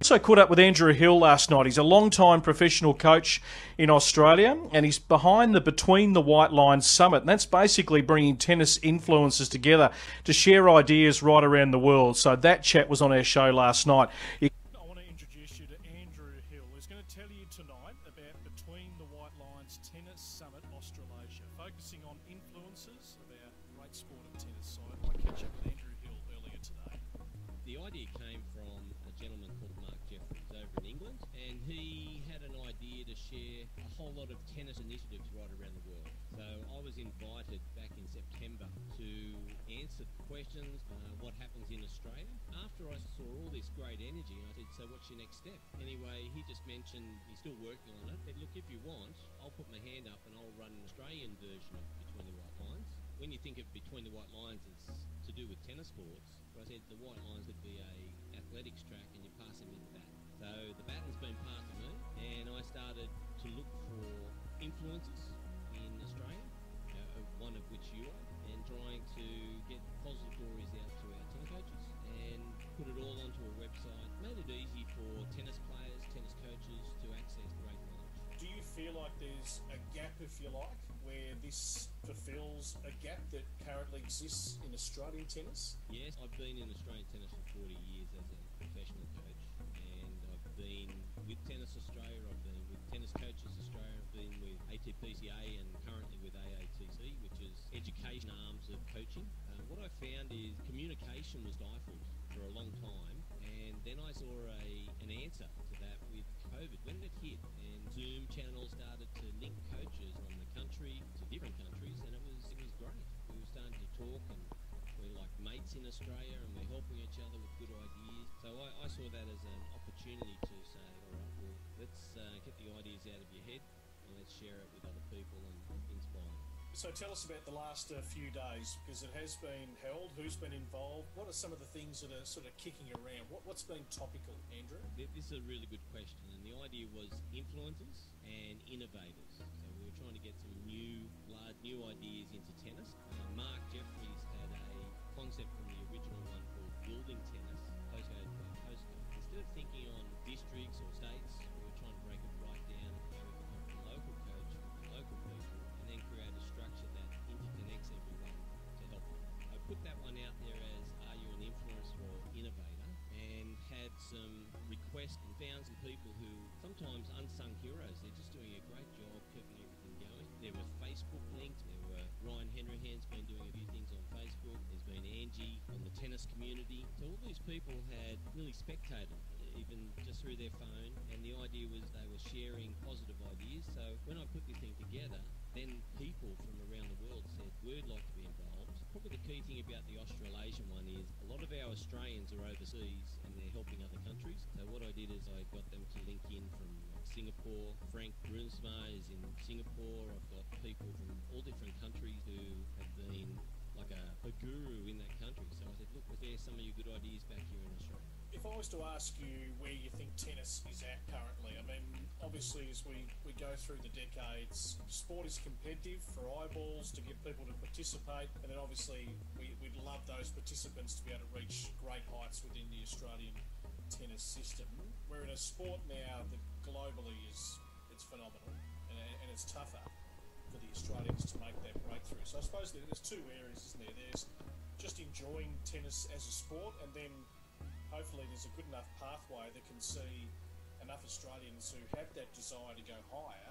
Also caught up with Andrew Hill last night. He's a long-time professional coach in Australia, and he's behind the Between the White Lines Summit, and that's basically bringing tennis influencers together to share ideas right around the world. So that chat was on our show last night. I want to introduce you to Andrew Hill, who's going to tell you tonight about Between the White Lines Tennis Summit Australasia, focusing on influencers of our great sport of tennis. So I catch up with Andrew Hill earlier today. The idea came from a gentleman called Mark Jeffries over in England, and he had an idea to share a whole lot of tennis initiatives right around the world. So I was invited back in September to answer questions, what happens in Australia. After I saw all this great energy, I said, so what's your next step? Anyway, he just mentioned he's still working on it. Said, look, if you want, I'll put my hand up and I'll run an Australian version of Between the White Lines. When you think of Between the White Lines, it's to do with tennis courts. I said the white lines would be a athletics track and you pass him in the baton. So the baton's been passed to me, and I started to look for influencers in Australia, one of which you are, and trying to get positive stories out to our tennis coaches and put it all onto a website. Made it easy for tennis players, tennis coaches to access great knowledge. Do you feel like there's a gap, if you like, where this fulfills a gap that currently exists in Australian tennis? Yes, I've been in Australian tennis for 40 years as a professional coach, and I've been with Tennis Australia, I've been with Tennis Coaches Australia, I've been with ATPCA and currently with AATC, which is education arms of coaching. What I found is communication was stifled for a long time, and then I saw an answer to that with COVID. When it hit and Zoom channels started to link coaches from the country to different countries, and it was great. We were starting to talk, and we're like mates in Australia, and we're helping each other with good ideas. So I saw that as an opportunity to say, all right, well, let's get the ideas out of your head and let's share it with other people and inspire them. So tell us about the last few days, because it has been held. Who's been involved? What are some of the things that are sort of kicking around? What's been topical, Andrew? This is a really good question, and the idea was influencers and innovators. So we were trying to get some new ideas into tennis. Mark Jeffries had a concept from the original one called building tennis, postcode by postcode. Instead of thinking on districts or states, we were trying to break it right down how we can help the local coach with the local people, and then create a structure that interconnects everyone to help them. I put that one out there as Are You an Influencer or Innovator, and had some requests and found some people who sometimes unsung heroes. They're just doing a great job keeping everything going. There were Facebook links. There were Ryan Henryhan's been doing a few things on Facebook. There's been Angie on the tennis community. So all these people had really spectated, even just through their phone, and the idea was they were sharing positive ideas. So when I put this thing together, then people from around the world said, we'd like to be involved. Probably the key thing about the Australasian one is a lot of our Australians are overseas and they're helping other countries. So what I did is I got them to link in from Singapore. Frank Brunsma is in Singapore. I've got people from all different countries who have been like a guru in that country. So I said, look, was there some of your good ideas back here in Australia? If I was to ask you where you think tennis is at currently, I mean, obviously as we go through the decades, sport is competitive for eyeballs, to get people to participate, and then obviously we'd love those participants to be able to reach great heights within the Australian tennis system. We're in a sport now that globally it's phenomenal, and it's tougher for the Australians to make that breakthrough. So I suppose there's two areas, isn't there? There's just enjoying tennis as a sport, and then hopefully there's a good enough pathway that can see enough Australians who have that desire to go higher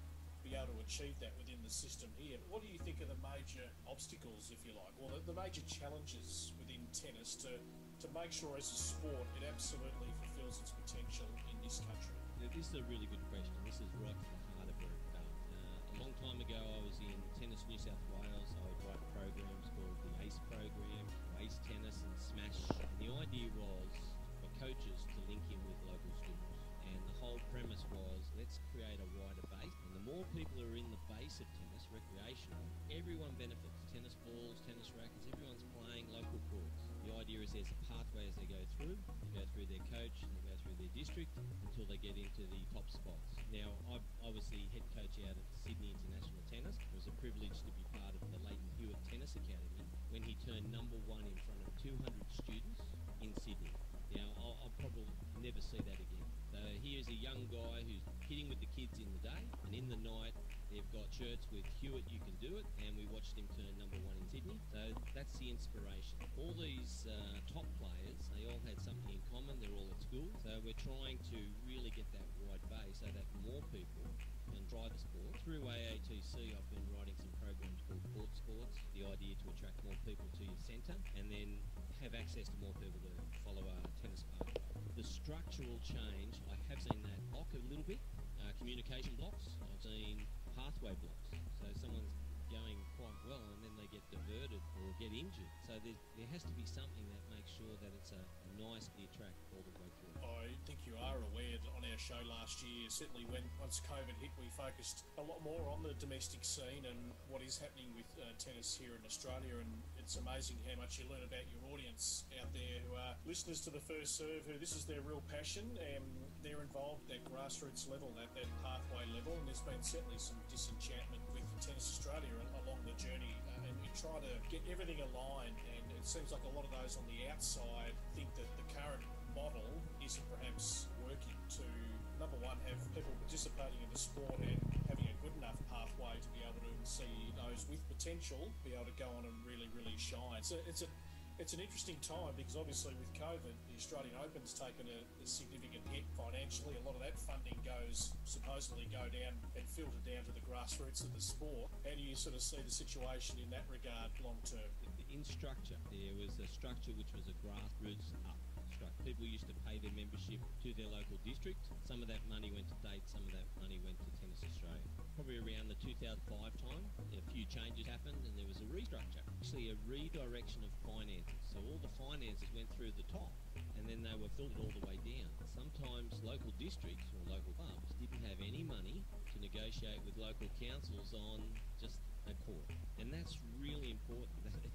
be able to achieve that within the system here. What do you think are the major obstacles, if you like, or the major challenges within tennis to make sure as a sport it absolutely fulfills its potential in this country? This is a really good question. This is right from the heart of where it felt. A long time ago I was in Tennis New South Wales. I would write programs called the ACE program, ACE Tennis and Smash. And the idea was for coaches to link in with local schools. And the whole premise was, let's create a wider base. And the more people are in the base of tennis, recreational, everyone benefits. Tennis balls, tennis rackets, everyone's playing local courts. The idea is there's a pathway as they go through their coach, they go through their district until they get into the top spots. Now, I was the head coach out at Sydney International Tennis. It was a privilege to be part of the Leighton Hewitt Tennis Academy when he turned #1 in front of 200 students in Sydney. Now, I'll probably never see that again. a young guy who's hitting with the kids in the day, and in the night they've got shirts with Hewitt, you can do it, and we watched him turn #1 in Sydney. So that's the inspiration. All these top players, they all had something in common. They're all at school. So we're trying to really get that wide base so that more people can drive the sport. Through AATC, I've been writing some programs called Court Sports. The idea to attract more people to your centre and then have access to more people to follow our tennis pathway. The structural change, I have seen that block a little bit. Communication blocks, I've seen pathway blocks. So someone's going quite well and then they get diverted or get injured. So there has to be something that makes sure that it's a nice clear track all the way through. I think you are aware that on our show last year, certainly once COVID hit, we focused a lot more on the domestic scene and what is happening with tennis here in Australia, and it's amazing how much you learn about your audience out there who are listeners to The First Serve, who this is their real passion, and they're involved at that grassroots level, that pathway level, and there's been certainly some disenchantment with Tennis Australia along the journey, and we try to get everything aligned, and it seems like a lot of those on the outside think that the current model isn't perhaps working to, number one, have people participating in the sport and having a good enough pathway to be able to see those with potential be able to go on and really, really shine. So it's an interesting time because obviously with COVID, the Australian Open's taken a significant hit financially. A lot of that funding supposedly go down and filter down to the grassroots of the sport. How do you sort of see the situation in that regard long term? In structure, there was a structure which was a grassroots up. People used to pay their membership to their local district. Some of that money went to Date, some of that money went to Tennis Australia. Probably around the 2005 time, a few changes happened and there was a restructure. Actually a redirection of finances. So all the finances went through the top and then they were filtered all the way down. Sometimes local districts or local clubs didn't have any money to negotiate with local councils on just a court. And that's really important.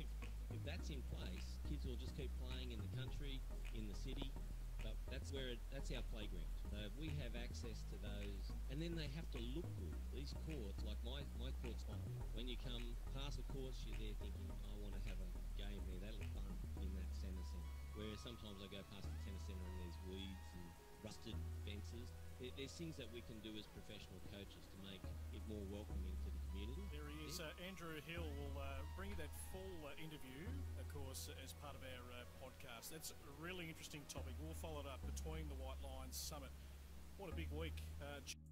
If that's in place, kids will just keep playing in the country, in the city, but that's our playground. So if we have access to those, and then they have to look good. These courts, like my court's fine. When you come past the courts, you're there thinking, I want to have a game there. That'll be fun in that centre. Whereas sometimes I go past the tennis centre and there's weeds and rusted fences. There's things that we can do as professional coaches to make it more welcoming to the community. There he is. Andrew Hill will bring you that full interview, of course, as part of our podcast. That's a really interesting topic. We'll follow it up between the White Lions Summit. What a big week.